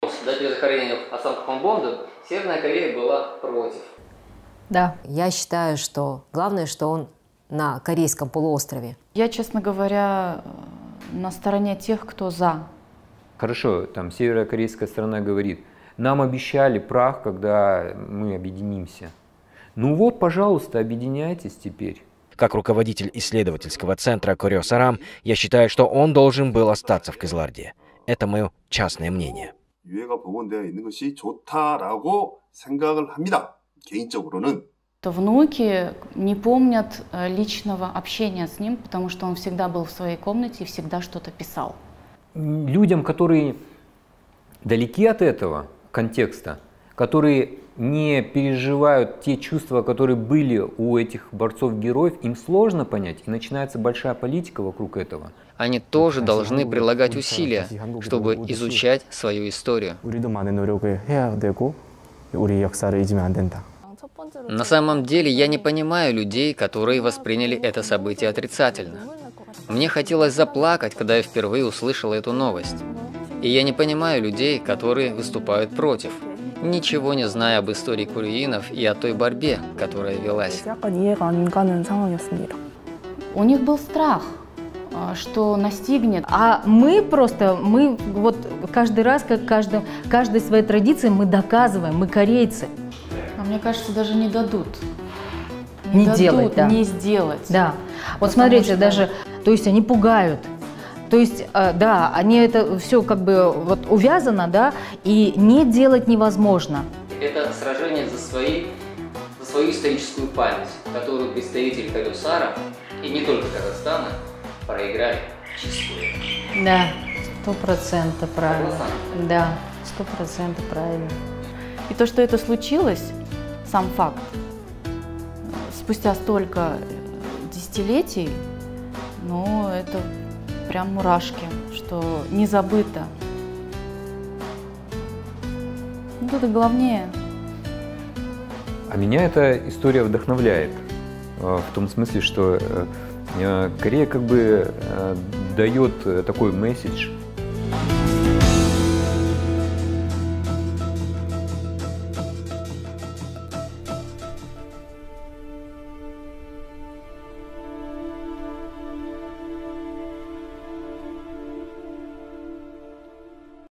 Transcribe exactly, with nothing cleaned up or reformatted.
До захоронения Асан Кхонбонду Северная Корея была против. Да. Я считаю, что главное, что он на Корейском полуострове. Я, честно говоря, на стороне тех, кто за. Хорошо, там северокорейская сторона говорит, нам обещали прах, когда мы объединимся. Ну вот, пожалуйста, объединяйтесь теперь. Как руководитель исследовательского центра Корё-Сарам, я считаю, что он должен был остаться в Кызылорде. Это мое частное мнение. То внуки не помнят личного общения с ним, потому что он всегда был в своей комнате и всегда что-то писал. Людям, которые далеки от этого контекста, которые не переживают те чувства, которые были у этих борцов-героев, им сложно понять, и начинается большая политика вокруг этого. Они тоже должны прилагать усилия, чтобы изучать свою историю. На самом деле я не понимаю людей, которые восприняли это событие отрицательно. Мне хотелось заплакать, когда я впервые услышал эту новость. И я не понимаю людей, которые выступают против, ничего не зная об истории кореянов и о той борьбе, которая велась. У них был страх, что настигнет. А мы просто, мы вот каждый раз, как каждый, каждой своей традиции, мы доказываем, мы корейцы. А мне кажется, даже не дадут. Не, не дадут, делать, да. Не сделать. Да. Вот Потому смотрите, что... даже, то есть они пугают. То есть, да, они это все как бы вот увязано, да, и не делать невозможно. Это сражение за, свои, за свою историческую память, которую представители Корё-Сара, и не только Казахстана, проиграли чистую. Да, сто процентов правильно. Согласна? Да, сто процентов правильно. И то, что это случилось, сам факт, спустя столько десятилетий, ну, это прям мурашки, что не забыто. Ну, это главнее. А меня эта история вдохновляет, в том смысле, что Корея как бы дает такой месседж